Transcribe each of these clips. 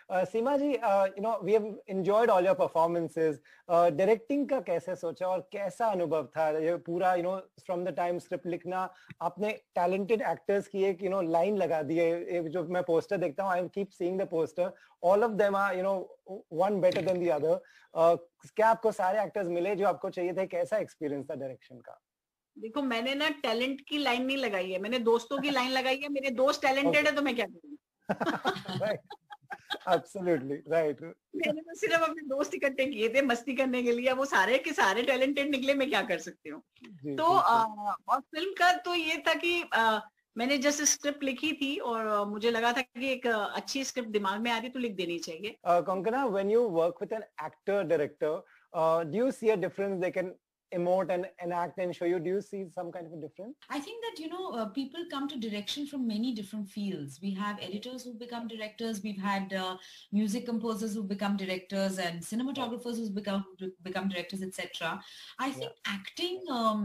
Seema ji, we have enjoyed all your performances. Directing का कैसे सोचा और कैसा अनुभव था ये पूरा, from the time script लिखना, आपने talented actors की एक, line लगा दी है, जो मैं poster देखता हूँ, I keep seeing the poster, all of them are, one better than the other. क्या आपको सारे actors मिले जो आपको चाहिए थे? कैसा experience था direction का? देखो, मैंने ना टैलेंट की लाइन नहीं लगाई है, मैंने दोस्तों की लाइन लगाई है। मेरे दोस्त टैलेंटेड है तो मैं क्या करूँ? Right. Absolutely right. मैंने तो सिर्फ अपने दोस्त इकट्ठे किए थे मस्ती करने के लिए, वो सारे के सारे टैलेंटेड निकले, मैं क्या कर सकती हूँ। तो और फिल्म का तो ये था कि मैंने जस्ट स्क्रिप्ट लिखी थी और मुझे लगा था कि एक अच्छी स्क्रिप्ट दिमाग में आ रही तो लिख देनी चाहिए। Konkona, when you work with an actor director, do you see a difference? They can emote and act and show you. Do you see some kind of a difference? I think that people come to direction from many different fields. We have editors who become directors, we've had music composers who become directors, and cinematographers who become directors, etc. I think acting,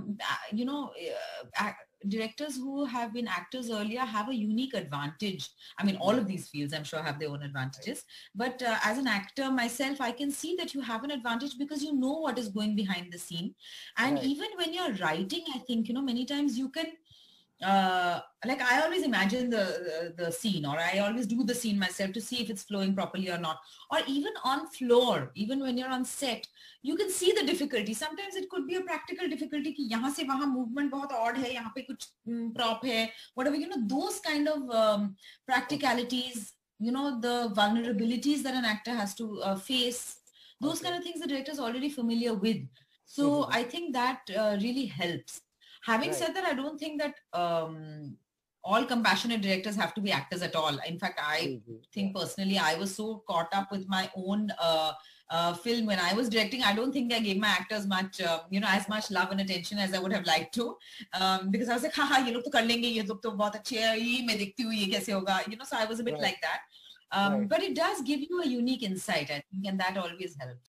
directors who have been actors earlier have a unique advantage. I mean, all of these fields, I'm sure, have their own advantages. But as an actor myself, I can see that you have an advantage because you know what is going behind the scene. And even when you're writing, I think, many times you can, like I always imagine the scene, or I always do the scene myself to see if it's flowing properly or not. Or even on floor, even when you're on set, you can see the difficulty. Sometimes it could be a practical difficulty कि यहाँ से वहाँ movement बहुत odd है, यहाँ पे कुछ prop है, whatever, those kind of practicalities, the vulnerabilities that an actor has to face, those kind of things the director is already familiar with. So I think that really helps. Having said that, I don't think that all compassionate directors have to be actors at all. In fact, I think personally, I was so caught up with my own film when I was directing. I don't think I gave my actors much, as much love and attention as I would have liked to, because I was like, ha, ye log to kar lenge, ye log to bahut achhe hai, ye main dekhti hu, ye kaise hoga, so I was a bit like that. But it does give you a unique insight, I think, and that always helps.